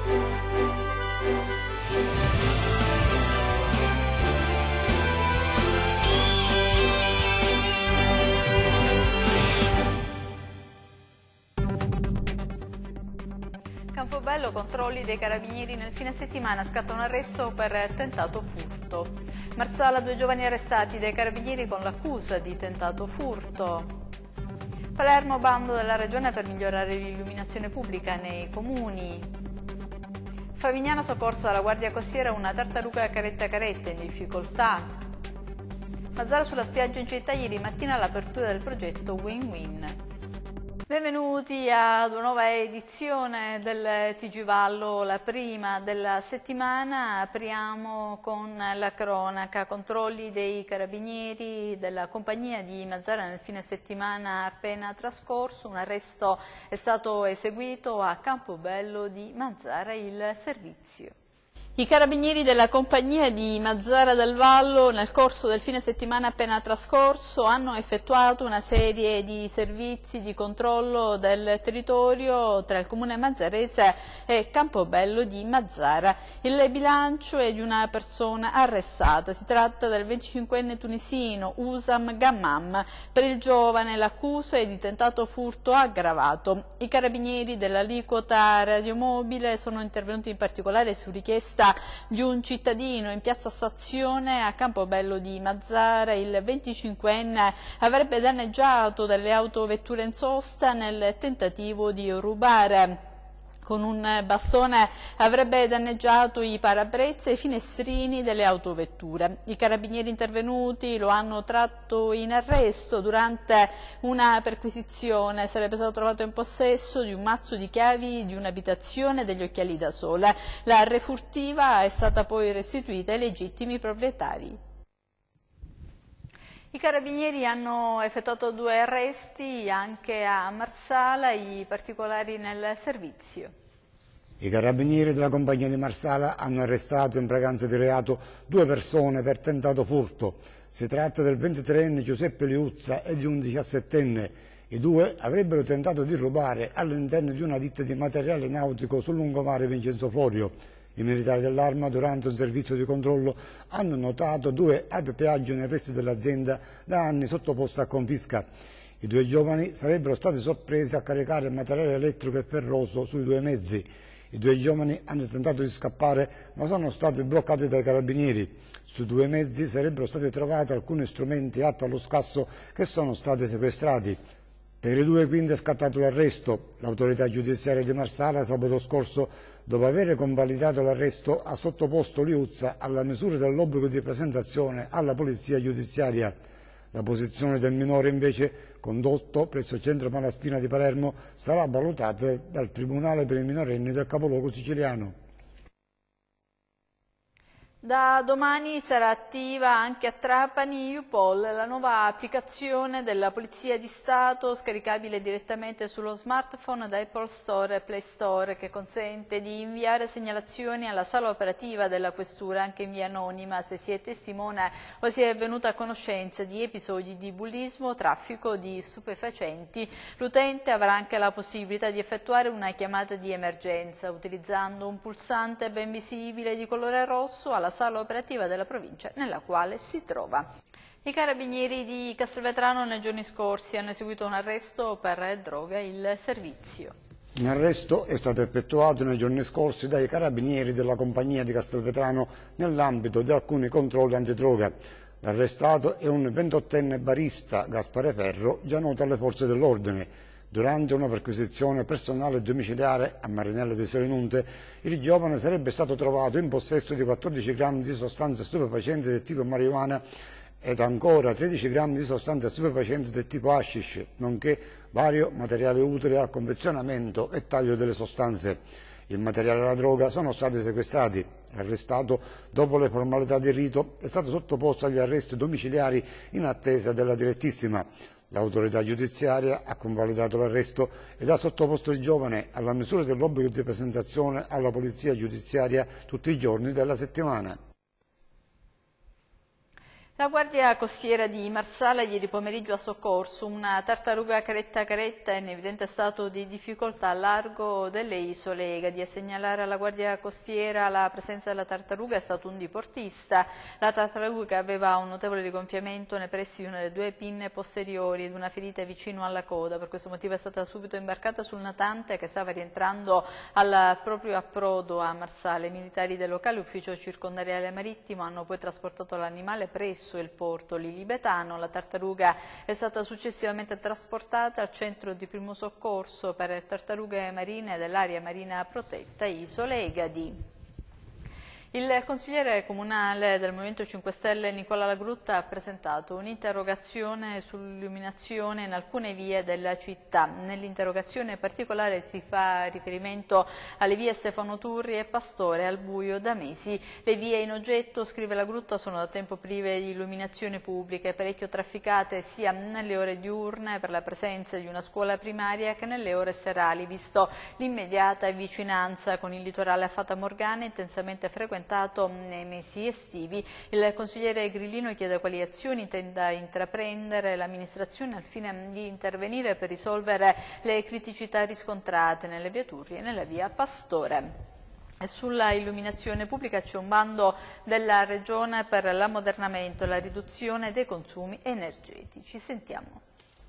Campobello, controlli dei carabinieri nel fine settimana, scatta un arresto per tentato furto. Marsala, 2 giovani arrestati dai carabinieri con l'accusa di tentato furto. Palermo, bando della regione per migliorare l'illuminazione pubblica nei comuni. Favignana, soccorsa dalla Guardia Costiera una tartaruga caretta in difficoltà. Mazara, sulla spiaggia in città, ieri mattina l'apertura del progetto Win-Win. Benvenuti ad una nuova edizione del TG Vallo, la prima della settimana. Apriamo con la cronaca. Controlli dei carabinieri della compagnia di Mazara nel fine settimana appena trascorso. Un arresto è stato eseguito a Campobello di Mazara, il servizio. I carabinieri della compagnia di Mazara del Vallo nel corso del fine settimana appena trascorso hanno effettuato una serie di servizi di controllo del territorio tra il comune mazzarese e Campobello di Mazara. Il bilancio è di una persona arrestata, si tratta del 25enne tunisino Usam Gammam. Per il giovane l'accusa è di tentato furto aggravato. I carabinieri dell'aliquota radiomobile sono intervenuti in particolare su richiesta di un cittadino in piazza Stazione a Campobello di Mazara. Il 25enne avrebbe danneggiato delle autovetture in sosta nel tentativo di rubare. Con un bastone avrebbe danneggiato i parabrezza e i finestrini delle autovetture. I carabinieri intervenuti lo hanno tratto in arresto. Durante una perquisizione sarebbe stato trovato in possesso di un mazzo di chiavi di un'abitazione e degli occhiali da sole. La refurtiva è stata poi restituita ai legittimi proprietari. I carabinieri hanno effettuato 2 arresti anche a Marsala, i particolari nel servizio. I carabinieri della compagnia di Marsala hanno arrestato in fragranza di reato 2 persone per tentato furto. Si tratta del 23enne Giuseppe Liuzza e di un 17enne. I 2 avrebbero tentato di rubare all'interno di una ditta di materiale nautico sul lungomare Vincenzo Florio. I militari dell'Arma, durante un servizio di controllo, hanno notato 2 apipeaggi nei pressi dell'azienda da anni sottoposta a confisca. I 2 giovani sarebbero stati sorpresi a caricare materiale elettrico e ferroso sui 2 mezzi. I 2 giovani hanno tentato di scappare, ma sono stati bloccati dai carabinieri. Sui 2 mezzi sarebbero stati trovati alcuni strumenti atti allo scasso che sono stati sequestrati. Per i 2 quindi è scattato l'arresto. L'autorità giudiziaria di Marsala sabato scorso, dopo aver convalidato l'arresto, ha sottoposto Liuzza alla misura dell'obbligo di presentazione alla polizia giudiziaria. La posizione del minore invece, condotto presso il centro Malaspina di Palermo, sarà valutata dal Tribunale per i minorenni del capoluogo siciliano. Da domani sarà attiva anche a Trapani YouPol, la nuova applicazione della Polizia di Stato scaricabile direttamente sullo smartphone da Apple Store e Play Store, che consente di inviare segnalazioni alla sala operativa della Questura anche in via anonima se si è testimone o si è venuta a conoscenza di episodi di bullismo o traffico di stupefacenti. L'utente avrà anche la possibilità di effettuare una chiamata di emergenza utilizzando un pulsante ben visibile di colore rosso alla sala operativa della provincia nella quale si trova. I carabinieri di Castelvetrano nei giorni scorsi hanno eseguito un arresto per droga, il servizio. Un arresto è stato effettuato nei giorni scorsi dai carabinieri della compagnia di Castelvetrano nell'ambito di alcuni controlli antidroga. L'arrestato è un 28enne barista, Gaspare Ferro, già noto alle forze dell'ordine. Durante una perquisizione personale domiciliare a Marinella di Selinunte, il giovane sarebbe stato trovato in possesso di 14 grammi di sostanze stupefacenti del tipo marijuana ed ancora 13 grammi di sostanze stupefacenti del tipo hashish, nonché vario materiale utile al confezionamento e taglio delle sostanze. Il materiale e la droga sono stati sequestrati. L'arrestato, dopo le formalità di rito, è stato sottoposto agli arresti domiciliari in attesa della direttissima. L'autorità giudiziaria ha convalidato l'arresto ed ha sottoposto il giovane alla misura dell'obbligo di presentazione alla polizia giudiziaria tutti i giorni della settimana. La Guardia Costiera di Marsala ieri pomeriggio ha soccorso una tartaruga caretta in evidente stato di difficoltà al largo delle isole Egadi. A segnalare alla Guardia Costiera la presenza della tartaruga è stato un diportista. La tartaruga aveva un notevole rigonfiamento nei pressi di una delle due pinne posteriori ed una ferita vicino alla coda. Per questo motivo è stata subito imbarcata sul natante che stava rientrando al proprio approdo a Marsala. I militari del locale ufficio circondariale marittimo hanno poi trasportato l'animale presso il porto lilibetano. La tartaruga è stata successivamente trasportata al centro di primo soccorso per tartarughe marine dell'area marina protetta Isole Egadi. Il consigliere comunale del Movimento 5 Stelle Nicola Lagrutta ha presentato un'interrogazione sull'illuminazione in alcune vie della città. Nell'interrogazione in particolare si fa riferimento alle vie Stefano Turri e Pastore al buio da mesi. Le vie in oggetto, scrive Lagrutta, sono da tempo prive di illuminazione pubblica e parecchio trafficate sia nelle ore diurne per la presenza di una scuola primaria che nelle ore serali, visto l'immediata vicinanza con il litorale a Fata Morgana intensamente frequentato nei mesi estivi. Il consigliere Grillino chiede quali azioni intenda intraprendere l'amministrazione al fine di intervenire per risolvere le criticità riscontrate nelle vie Turri e nella via Pastore. E sulla illuminazione pubblica c'è un bando della Regione per l'ammodernamento e la riduzione dei consumi energetici. Sentiamo.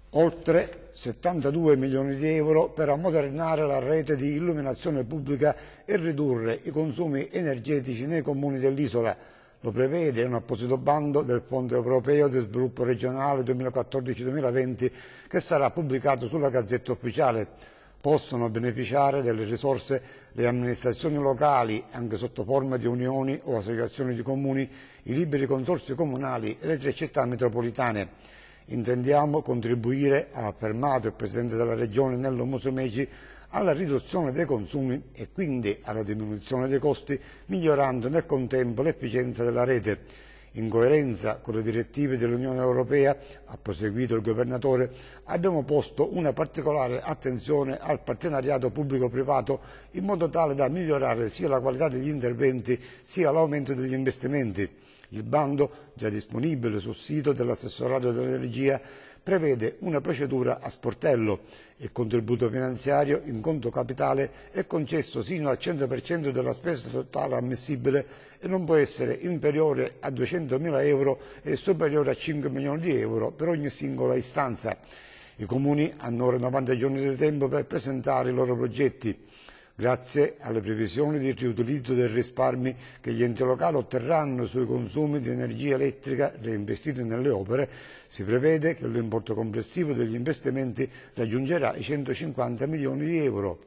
Oltre 72 milioni di euro per ammodernare la rete di illuminazione pubblica e ridurre i consumi energetici nei comuni dell'isola. Lo prevede un apposito bando del Fondo Europeo di Sviluppo Regionale 2014-2020 che sarà pubblicato sulla Gazzetta Ufficiale. Possono beneficiare delle risorse le amministrazioni locali, anche sotto forma di unioni o associazioni di comuni, i liberi consorzi comunali e le 3 città metropolitane. Intendiamo contribuire, ha affermato il Presidente della Regione Nello Musumeci, alla riduzione dei consumi e quindi alla diminuzione dei costi, migliorando nel contempo l'efficienza della rete. In coerenza con le direttive dell'Unione Europea, ha proseguito il Governatore, abbiamo posto una particolare attenzione al partenariato pubblico-privato in modo tale da migliorare sia la qualità degli interventi sia l'aumento degli investimenti. Il bando, già disponibile sul sito dell'assessorato dell'energia, prevede una procedura a sportello. Il contributo finanziario in conto capitale è concesso sino al 100% della spesa totale ammissibile e non può essere inferiore a 200.000 euro e superiore a 5 milioni di euro per ogni singola istanza. I comuni hanno ora 90 giorni di tempo per presentare i loro progetti. Grazie alle previsioni di riutilizzo dei risparmi che gli enti locali otterranno sui consumi di energia elettrica reinvestiti nelle opere, si prevede che l'importo complessivo degli investimenti raggiungerà i 150 milioni di euro.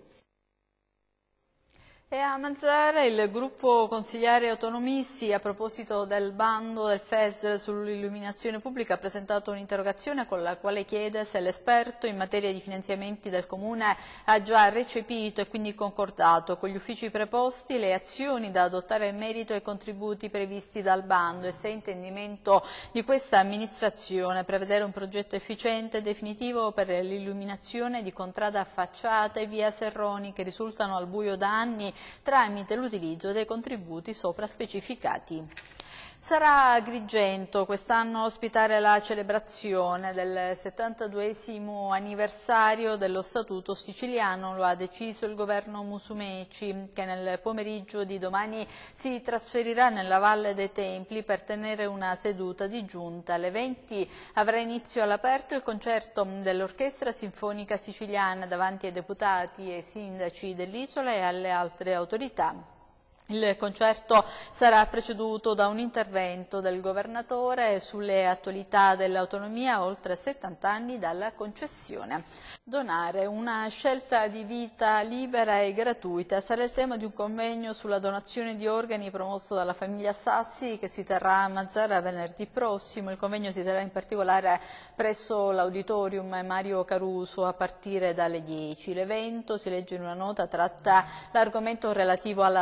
E a Mazzara il gruppo consigliari autonomisti, a proposito del bando del FESR sull'illuminazione pubblica, ha presentato un'interrogazione con la quale chiede se l'esperto in materia di finanziamenti del Comune ha già recepito e quindi concordato con gli uffici preposti le azioni da adottare in merito ai contributi previsti dal bando e se è intendimento di questa amministrazione prevedere un progetto efficiente e definitivo per l'illuminazione di contrada Facciata e via Serroni che risultano al buio da anni tramite l'utilizzo dei contributi sopra specificati. Sarà Agrigento quest'anno ospitare la celebrazione del 72esimo anniversario dello Statuto siciliano. Lo ha deciso il governo Musumeci, che nel pomeriggio di domani si trasferirà nella Valle dei Templi per tenere una seduta di giunta. Alle 20 avrà inizio all'aperto il concerto dell'Orchestra Sinfonica Siciliana davanti ai deputati e sindaci dell'isola e alle altre autorità. Il concerto sarà preceduto da un intervento del governatore sulle attualità dell'autonomia oltre 70 anni dalla concessione. Donare, una scelta di vita libera e gratuita, sarà il tema di un convegno sulla donazione di organi promosso dalla famiglia Sassi che si terrà a Mazzara venerdì prossimo. Il convegno si terrà in particolare presso l'Auditorium Mario Caruso a partire dalle 10. L'evento, si legge in una nota, tratta l'argomento relativo alla donazione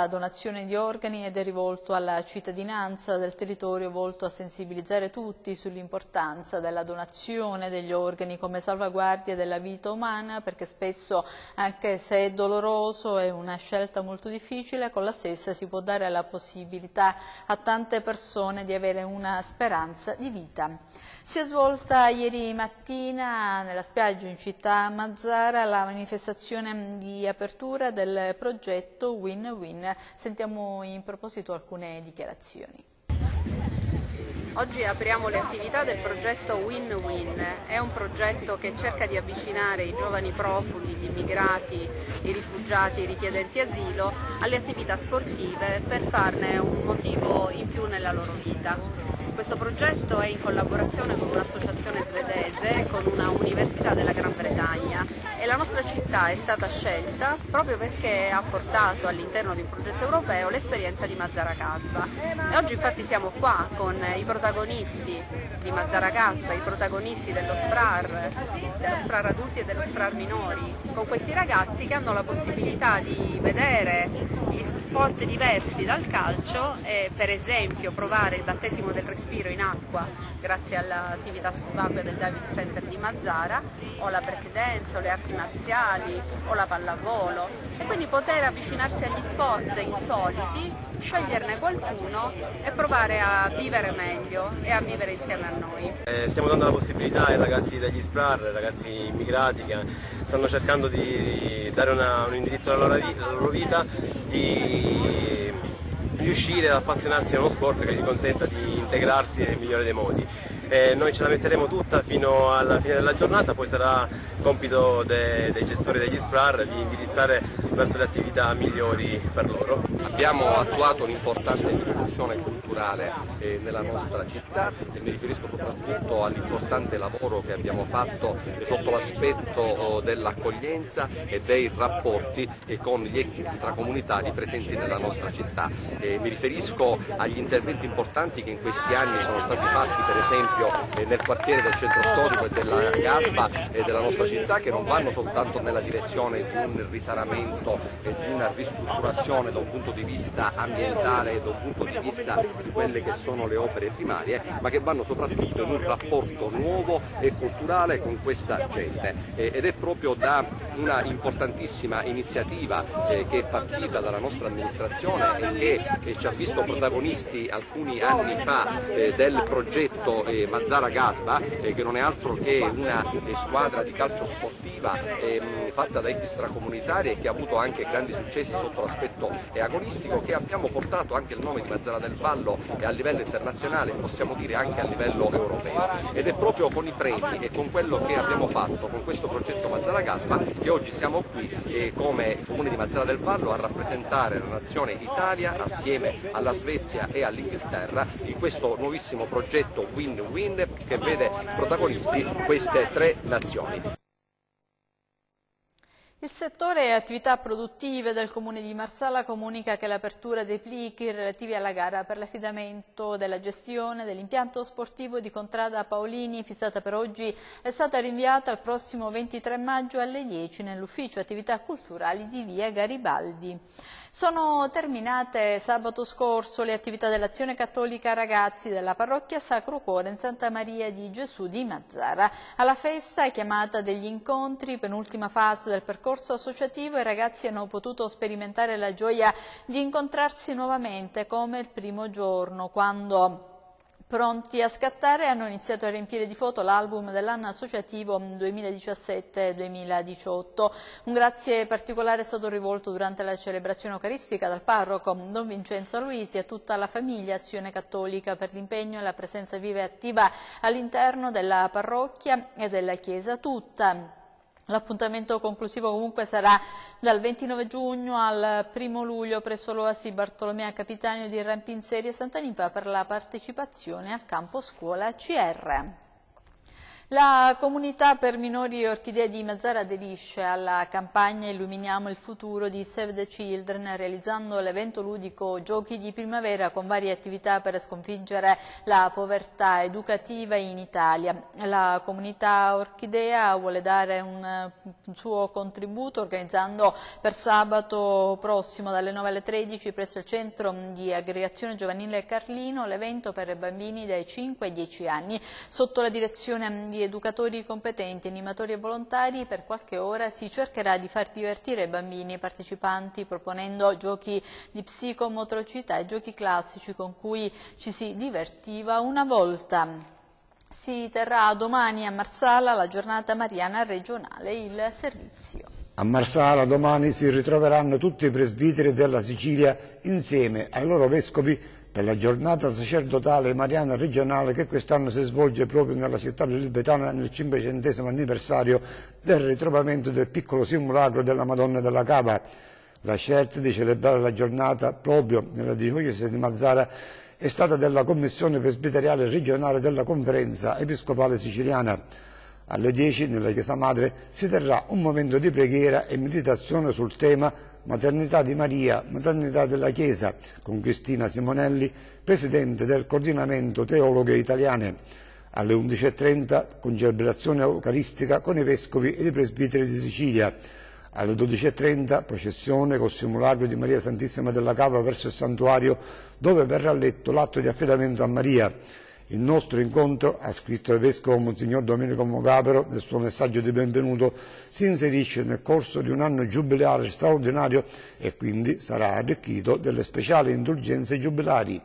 donazione di organi ed è rivolto alla cittadinanza del territorio, volto a sensibilizzare tutti sull'importanza della donazione degli organi come salvaguardia della vita umana, perché spesso, anche se è doloroso, è una scelta molto difficile, con la stessa si può dare la possibilità a tante persone di avere una speranza di vita. Si è svolta ieri mattina nella spiaggia in città Mazara la manifestazione di apertura del progetto Win-Win. Sentiamo in proposito alcune dichiarazioni. Oggi apriamo le attività del progetto Win-Win. È un progetto che cerca di avvicinare i giovani profughi, gli immigrati, i rifugiati, i richiedenti asilo alle attività sportive per farne un motivo in più nella loro vita. Questo progetto è in collaborazione con un'associazione svedese, con una università della Gran Bretagna, e la nostra città è stata scelta proprio perché ha portato all'interno di un progetto europeo l'esperienza di Mazara Kasbah. E oggi infatti siamo qua con i protagonisti di Mazara Kasbah, i protagonisti dello SPRAR adulti e dello SPRAR minori, con questi ragazzi che hanno la possibilità di vedere gli sport diversi dal calcio e per esempio provare il battesimo del respiro in acqua grazie all'attività subacquea del Diving Center di Mazara, o la breakdance, o le arti marziali, o la pallavolo, e quindi poter avvicinarsi agli sport insoliti, sceglierne qualcuno e provare a vivere meglio e a vivere insieme a noi. Stiamo dando la possibilità ai ragazzi degli SPRAR, ragazzi immigrati che stanno cercando di dare un indirizzo alla loro vita, di riuscire ad appassionarsi a uno sport che gli consenta di integrarsi nel migliore dei modi. Noi ce la metteremo tutta fino alla fine della giornata, poi sarà compito dei gestori degli SPRAR di indirizzare verso le attività migliori per loro. Abbiamo attuato un'importante rivoluzione culturale nella nostra città e mi riferisco soprattutto all'importante lavoro che abbiamo fatto sotto l'aspetto dell'accoglienza e dei rapporti con gli extracomunitari presenti nella nostra città. Mi riferisco agli interventi importanti che in questi anni sono stati fatti, per esempio nel quartiere del centro storico e della Kasbah e della nostra città, che non vanno soltanto nella direzione di un risanamento e di una ristrutturazione da un punto di vista ambientale e da un punto di vista di quelle che sono le opere primarie, ma che vanno soprattutto in un rapporto nuovo e culturale con questa gente, ed è proprio da una importantissima iniziativa che è partita dalla nostra amministrazione e che ci ha visto protagonisti alcuni anni fa del progetto Mazara Kasbah, che non è altro che una squadra di calcio sportiva fatta da extracomunitari e che ha avuto anche grandi successi sotto l'aspetto agonistico, che abbiamo portato anche il nome di Mazara del Vallo a livello internazionale, possiamo dire anche a livello europeo, ed è proprio con i premi e con quello che abbiamo fatto con questo progetto Mazara Kasbah che oggi siamo qui come Comune di Mazara del Vallo a rappresentare la nazione Italia assieme alla Svezia e all'Inghilterra in questo nuovissimo progetto Win-Win che vede protagonisti queste tre nazioni. Il settore attività produttive del Comune di Marsala comunica che l'apertura dei plichi relativi alla gara per l'affidamento della gestione dell'impianto sportivo di Contrada Paolini, fissata per oggi, è stata rinviata al prossimo 23 maggio alle 10 nell'ufficio attività culturali di via Garibaldi. Sono terminate sabato scorso le attività dell'Azione Cattolica Ragazzi della parrocchia Sacro Cuore in Santa Maria di Gesù di Mazara. Alla festa, chiamata degli incontri, penultima fase del percorso associativo, i ragazzi hanno potuto sperimentare la gioia di incontrarsi nuovamente come il primo giorno, quando, pronti a scattare, hanno iniziato a riempire di foto l'album dell'anno associativo 2017-2018. Un grazie particolare è stato rivolto durante la celebrazione eucaristica dal parroco Don Vincenzo Aloisi a tutta la famiglia Azione Cattolica per l'impegno e la presenza viva e attiva all'interno della parrocchia e della Chiesa tutta. L'appuntamento conclusivo comunque sarà dal 29 giugno al 1 luglio presso l'Oasi Bartolomea Capitanio di Rampinzeri e Sant'Anipa per la partecipazione al campo scuola CR. La comunità per minori Orchidea di Mazara aderisce alla campagna Illuminiamo il futuro di Save the Children, realizzando l'evento ludico Giochi di primavera con varie attività per sconfiggere la povertà educativa in Italia. La comunità Orchidea vuole dare un suo contributo organizzando per sabato prossimo dalle 9 alle 13 presso il centro di aggregazione giovanile Carlino l'evento per bambini dai 5 ai 10 anni. Sotto la direzione di educatori competenti, animatori e volontari, per qualche ora si cercherà di far divertire i bambini partecipanti proponendo giochi di psicomotricità e giochi classici con cui ci si divertiva una volta. Si terrà domani a Marsala la giornata mariana regionale, il servizio. A Marsala domani si ritroveranno tutti i presbiteri della Sicilia insieme ai loro vescovi per la giornata sacerdotale mariana regionale che quest'anno si svolge proprio nella città libetana nel 500° anniversario del ritrovamento del piccolo simulacro della Madonna della Cava. La scelta di celebrare la giornata proprio nella diocesi di Mazara è stata della Commissione Presbiteriale Regionale della Conferenza Episcopale Siciliana. Alle 10 nella Chiesa Madre si terrà un momento di preghiera e meditazione sul tema Maternità di Maria, Maternità della Chiesa, con Cristina Simonelli, Presidente del Coordinamento Teologhe Italiane. Alle 11:30 con celebrazione eucaristica con i Vescovi e i Presbiteri di Sicilia. Alle 12:30 processione col simulacro di Maria Santissima della Cava verso il santuario dove verrà letto l'atto di affidamento a Maria. Il nostro incontro, ha scritto il Vescovo Monsignor Domenico Mogapero nel suo messaggio di benvenuto, si inserisce nel corso di un anno giubilare straordinario e quindi sarà arricchito delle speciali indulgenze giubilari.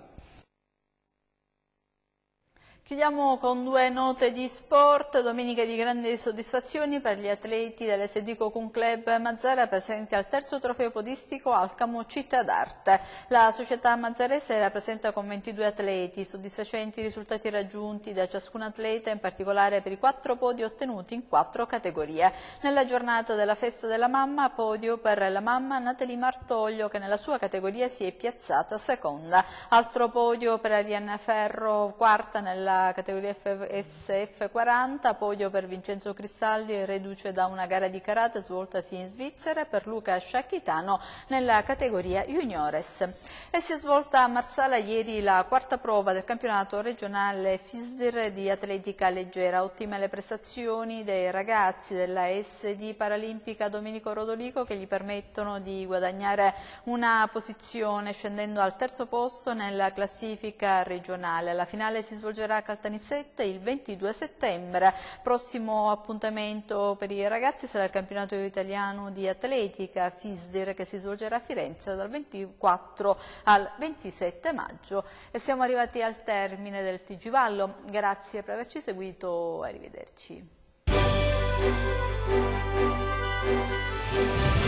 Chiudiamo con due note di sport. Domenica di grandi soddisfazioni per gli atleti dell'SD Cocun Club Mazara presenti al terzo trofeo podistico Alcamo Città d'Arte. La società mazzarese rappresenta con 22 atleti, soddisfacenti risultati raggiunti da ciascun atleta, in particolare per i 4 podi ottenuti in 4 categorie. Nella giornata della festa della mamma, podio per la mamma Natalie Martoglio che nella sua categoria si è piazzata seconda. Altro podio per Arianna Ferro, quarta nella categoria SF40, podio per Vincenzo Cristaldi, reduce da una gara di karate svoltasi in Svizzera, e per Luca Sciacchitano nella categoria juniores. E si è svolta a Marsala ieri la quarta prova del campionato regionale FISDIR di atletica leggera. Ottime le prestazioni dei ragazzi della SD Paralimpica Domenico Rodolico che gli permettono di guadagnare una posizione scendendo al terzo posto nella classifica regionale. La finale si svolgerà a Caltanissetta il 22 settembre. Prossimo appuntamento per i ragazzi sarà il campionato italiano di atletica FISDIR che si svolgerà a Firenze dal 24 al 27 maggio. E siamo arrivati al termine del TG Vallo. Grazie per averci seguito, arrivederci.